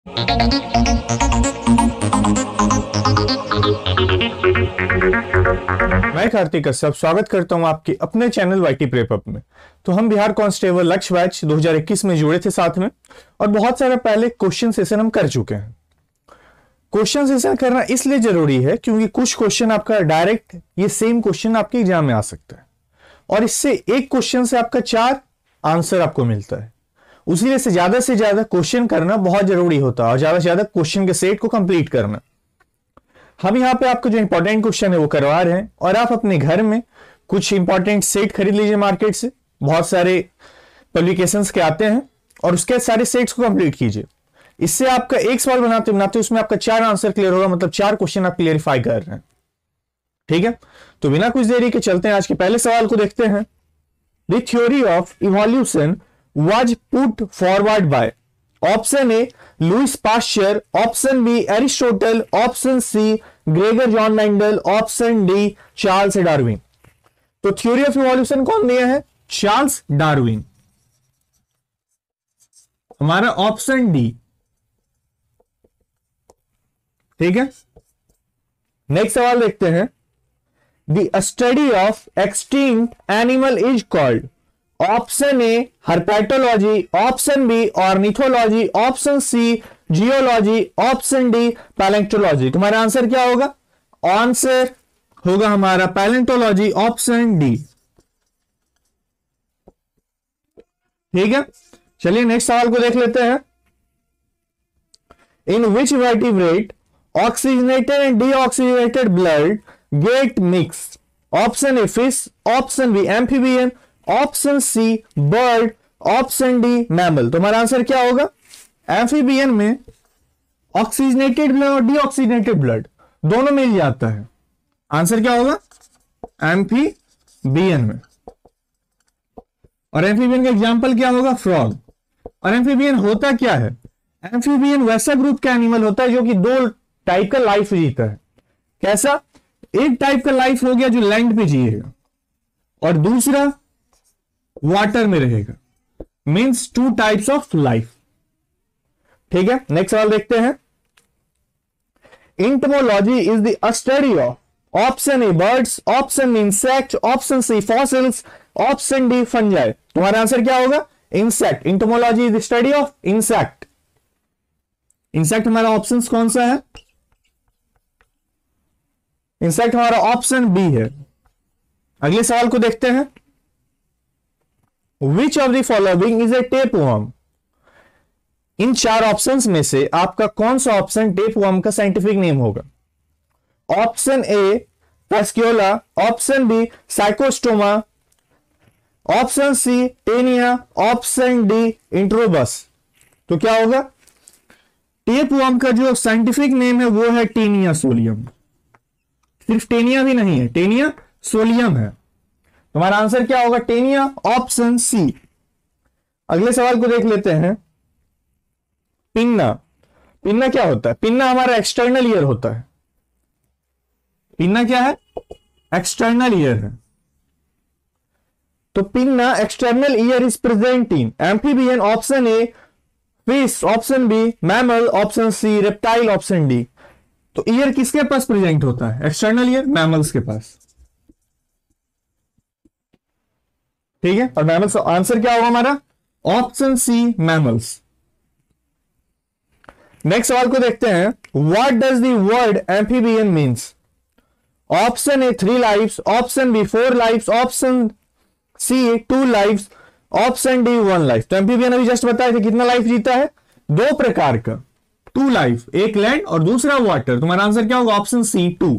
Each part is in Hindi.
मैं कार्तिक कश्यप स्वागत करता हूं आपके अपने चैनल वाईटी प्रेप अप में। तो हम बिहार कांस्टेबल लक्ष्य बैच 2021 में जुड़े थे साथ में, और बहुत सारे पहले क्वेश्चन सेशन हम कर चुके हैं। क्वेश्चन सेशन करना इसलिए जरूरी है क्योंकि कुछ क्वेश्चन आपका डायरेक्ट ये सेम क्वेश्चन आपके एग्जाम में आ सकता है, और इससे एक क्वेश्चन से आपका 4 आंसर आपको मिलता है। उसी से ज्यादा क्वेश्चन करना बहुत जरूरी होता है, और ज्यादा से ज्यादा क्वेश्चन के सेट को कंप्लीट करना। हम यहाँ पे आपको जो इंपॉर्टेंट क्वेश्चन है वो करवा रहे हैं, और आप अपने घर में कुछ इंपॉर्टेंट सेट खरीद लीजिए मार्केट से। बहुत सारे पब्लिकेशंस के आते हैं, और उसके सारे सेट्स को कंप्लीट कीजिए। इससे आपका एक सवाल बनाते बनाते उसमें आपका 4 आंसर क्लियर होगा, मतलब 4 क्वेश्चन आप क्लियरिफाई कर रहे हैं। ठीक है, तो बिना कुछ देरी के चलते हैं आज के पहले सवाल को देखते हैं। The theory of evolution was put forward by option A Louis Pasteur, option B Aristotle, option C Gregor John Mendel, option D Charles Darwin. तो थ्योरी ऑफ इवोल्यूशन कौन दिया है? Charles Darwin. हमारा ऑप्शन डी। ठीक है, नेक्स्ट सवाल देखते हैं। The study of extinct animal is called option A herpetology, option B ornithology, option C geology, option D palaeontology. तुम्हारा आंसर क्या होगा? आंसर होगा हमारा पैलेंटोलॉजी, ऑप्शन डी। ठीक है, चलिए नेक्स्ट सवाल को देख लेते हैं। In which vertebrate oxygenated and deoxygenated blood get mix? Option A fish, option B amphibian, option C bird, option D mammal. तुम्हारा आंसर क्या होगा? एम्फीबियन में ऑक्सीजनेटेड ब्लड और डीऑक्सीजनेटेड ब्लड दोनों मिल जाता है। आंसर क्या होगा? एम्फीबियन में। और एम्फीबियन का एग्जांपल क्या होगा? फ्रॉग। और एम्फीबियन होता क्या है? एम्फीबियन वैसा ग्रुप का एनिमल होता है जो कि 2 टाइप का लाइफ जीता है। कैसा? एक टाइप का लाइफ हो गया जो लैंड पे जिएगा, और दूसरा वाटर में रहेगा। Means 2 types of life. ठीक है, नेक्स्ट सवाल देखते हैं। Entomology is the study of option A birds, option insect, option C fossils, option D fungi. तुम्हारा आंसर क्या होगा? Insect. Entomology is the study of insect. Insect हमारा ऑप्शन कौन सा है? इंसेक्ट हमारा ऑप्शन बी है। अगले सवाल को देखते हैं। Which of the following is a tapeworm? इन 4 ऑप्शंस में से आपका कौन सा ऑप्शन टेपवर्म का साइंटिफिक नेम होगा? Option A Fasciola, option B Cyclostoma, option C Taenia, option D Enterobius. तो क्या होगा? टेपवर्म का जो साइंटिफिक नेम है वो है टेनिया सोलियम। सिर्फ टेनिया भी नहीं है, टेनिया सोलियम है। तुम्हारा आंसर क्या होगा? Taenia, option C. अगले सवाल को देख लेते हैं। पिन्ना। पिन्ना क्या होता है? पिन्ना हमारा एक्सटर्नल ईयर होता है। पिन्ना क्या है? एक्सटर्नल ईयर है। तो pinna external ear is present in amphibian, option A fish, option B mammal, option C reptile, option D. तो ईयर किसके पास प्रेजेंट होता है? एक्सटर्नल ईयर मैमल्स के पास। ठीक है, और मैमल्स आंसर क्या होगा हमारा? Option C mammals. नेक्स्ट सवाल को देखते हैं। What does the word amphibian means? Option A 3 lifes, option B 4 lifes, option C 2 lifes, option D 1 life. तो एम्फीबियन अभी जस्ट बताया था कितना लाइफ जीता है? 2 प्रकार का, 2 लाइफ, एक लैंड और दूसरा वाटर। तुम्हारा आंसर क्या होगा? Option C 2।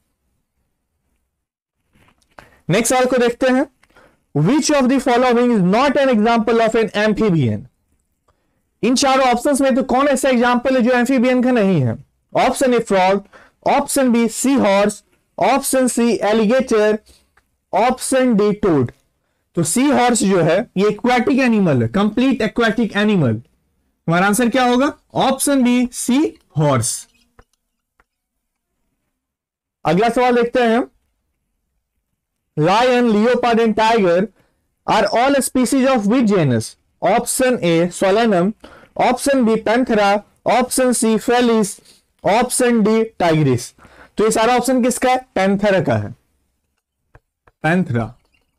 नेक्स्ट सवाल को देखते हैं। Which of the following is not an example of an amphibian? इन 4 ऑप्शंस में तो कौन ऐसा एग्जांपल है जो एम्फीबियन का नहीं है? Option A frog, option B sea horse, option C alligator, option D toad. तो सी हॉर्स जो है ये एक्वाटिक एनिमल है, कंप्लीट एक्वाटिक एनिमल। हमारा आंसर क्या होगा? Option B sea horse. अगला सवाल देखते हैं। Lion, leopard and tiger are all species of which genus? Option A Solanum, option B Panthera, option C Felis, option D Tigris. तो ये सारा ऑप्शन किसका है? पैंथेरा का है, पैंथेरा।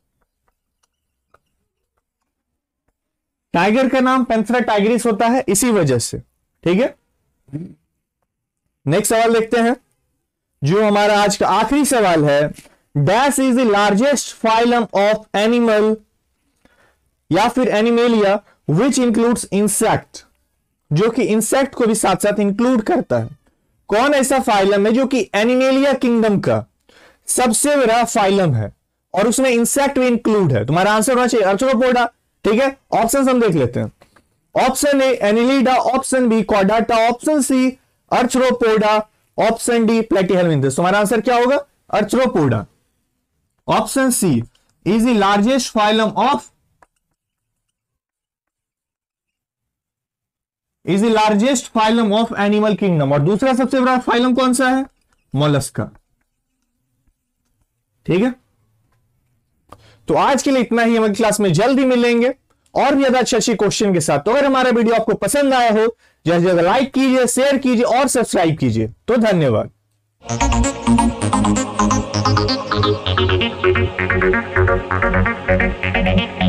टाइगर का नाम पैंथेरा टाइग्रिस होता है इसी वजह से, ठीक है। नेक्स्ट सवाल देखते हैं, जो हमारा आज का आखिरी सवाल है। Dash is the largest phylum of animal या फिर एनिमेलिया विच इंक्लूड्स इंसेक्ट, जो कि इंसेक्ट को भी साथ साथ इंक्लूड करता है। कौन ऐसा फाइलम है जो कि एनिमेलिया किंगडम का सबसे बड़ा फाइलम है और उसमें इंसेक्ट भी इंक्लूड है? तुम्हारा आंसर होना चाहिए आर्थ्रोपोडा, ठीक है। ऑप्शन हम देख लेते हैं। Option A Annelida, option B Chordata, option C Arthropoda, option D Platyhelminthes. तुम्हारा आंसर क्या होगा? Arthropoda. Option C is the largest phylum of is the largest phylum of animal kingdom. और दूसरा सबसे बड़ा फाइलम कौन सा है? मोलस्का, ठीक है। तो आज के लिए इतना ही, हमारी क्लास में जल्दी मिलेंगे और भी ज्यादा अच्छे क्वेश्चन के साथ। तो अगर हमारा वीडियो आपको पसंद आया हो, ज्यादा से ज्यादा लाइक कीजिए, शेयर कीजिए और सब्सक्राइब कीजिए। तो धन्यवाद।